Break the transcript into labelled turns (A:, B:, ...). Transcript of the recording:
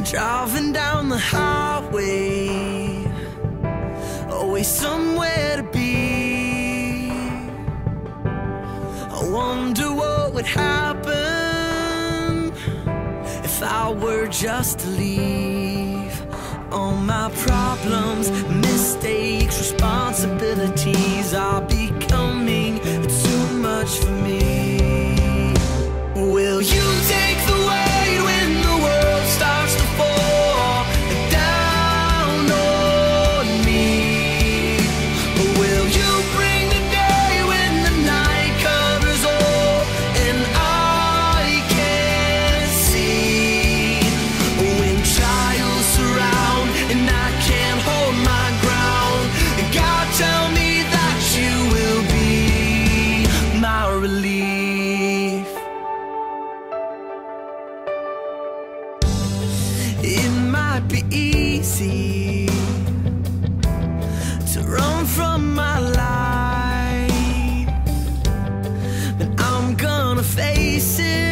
A: Driving down the highway, always somewhere to be. I wonder what would happen if I were just to leave. All my problems, mistakes, responsibilities are becoming too much for me. Will you take the weight when the world starts to fall down on me? Or will you bring the day when the night covers all and I can't see? When trials surround and I can't hold my ground, God, tell me that you will be my relief. It might be easy to run from my light, but I'm gonna face it.